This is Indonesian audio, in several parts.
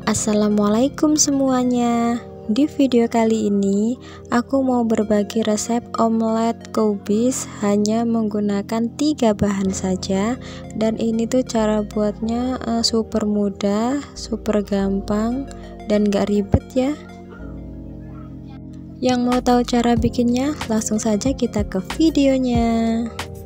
Assalamualaikum semuanya. Di video kali ini aku mau berbagi resep omelet kubis hanya menggunakan 3 bahan saja, dan ini tuh cara buatnya super mudah, super gampang dan gak ribet ya. Yang mau tahu cara bikinnya, langsung saja kita ke videonya.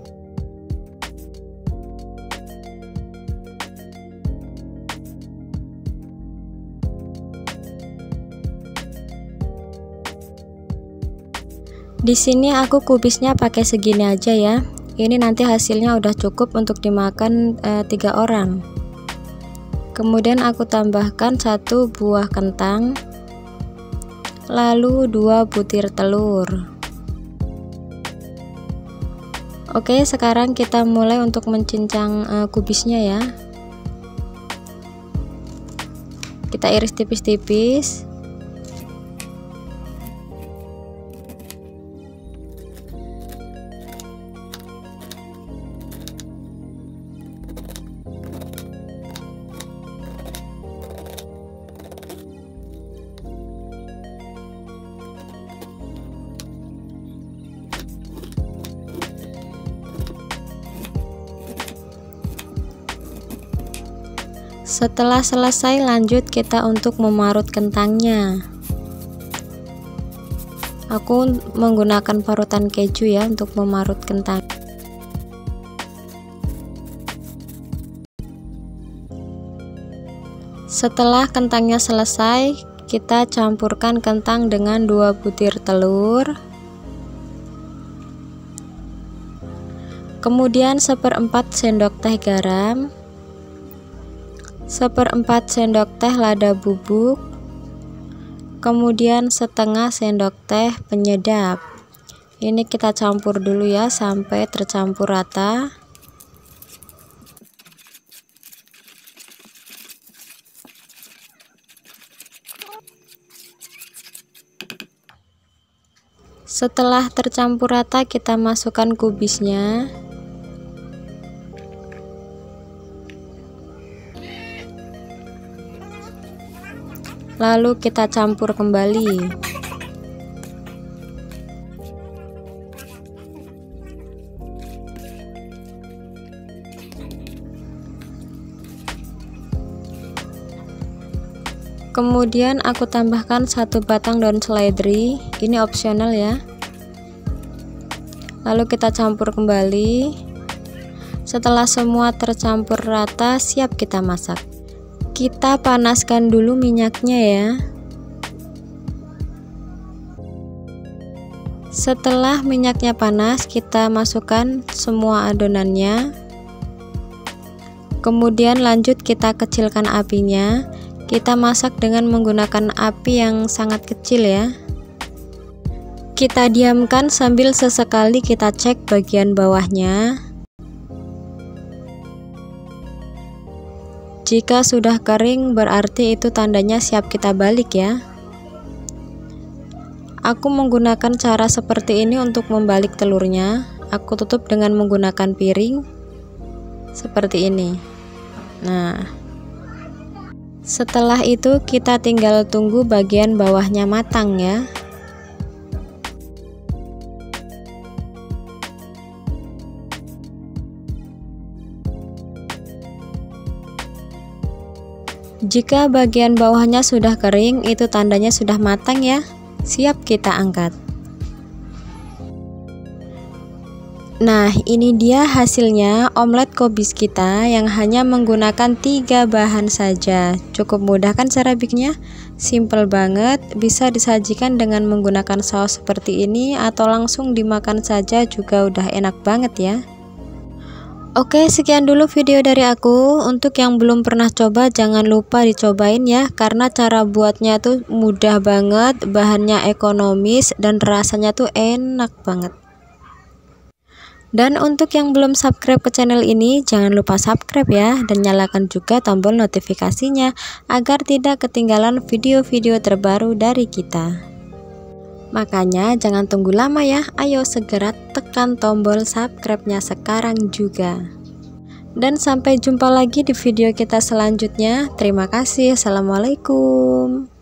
Di sini aku kubisnya pakai segini aja ya. Ini nanti hasilnya udah cukup untuk dimakan 3 orang. Kemudian aku tambahkan 1 buah kentang, lalu 2 butir telur. Oke, sekarang kita mulai untuk mencincang kubisnya ya. Kita iris tipis-tipis. Setelah selesai, lanjut kita untuk memarut kentangnya. Aku menggunakan parutan keju ya untuk memarut kentang. Setelah kentangnya selesai, kita campurkan kentang dengan 2 butir telur, kemudian 1/4 sendok teh garam, 1/4 sendok teh lada bubuk, kemudian setengah sendok teh penyedap. Ini kita campur dulu ya sampai tercampur rata. Setelah tercampur rata, kita masukkan kubisnya. Lalu kita campur kembali. Kemudian aku tambahkan 1 batang daun seledri, ini opsional ya. Lalu kita campur kembali. Setelah semua tercampur rata, siap kita masak. Kita panaskan dulu minyaknya ya. Setelah minyaknya panas, kita masukkan semua adonannya. Kemudian lanjut kita kecilkan apinya. Kita masak dengan menggunakan api yang sangat kecil ya. Kita diamkan sambil sesekali kita cek bagian bawahnya. Jika sudah kering, berarti itu tandanya siap kita balik ya. Aku menggunakan cara seperti ini untuk membalik telurnya. Aku tutup dengan menggunakan piring seperti ini. Nah, setelah itu kita tinggal tunggu bagian bawahnya matang ya. Jika bagian bawahnya sudah kering, itu tandanya sudah matang ya. Siap kita angkat. Nah, ini dia hasilnya omelet kubis kita yang hanya menggunakan 3 bahan saja. Cukup mudah kan cara bikinnya? Simple banget, bisa disajikan dengan menggunakan saus seperti ini atau langsung dimakan saja juga udah enak banget ya. Oke, sekian dulu video dari aku. Untuk yang belum pernah coba, jangan lupa dicobain ya, karena cara buatnya tuh mudah banget, bahannya ekonomis dan rasanya tuh enak banget. Dan untuk yang belum subscribe ke channel ini, jangan lupa subscribe ya, dan nyalakan juga tombol notifikasinya agar tidak ketinggalan video-video terbaru dari kita. Makanya jangan tunggu lama ya, ayo segera tekan tombol subscribe-nya sekarang juga. Dan sampai jumpa lagi di video kita selanjutnya. Terima kasih. Assalamualaikum.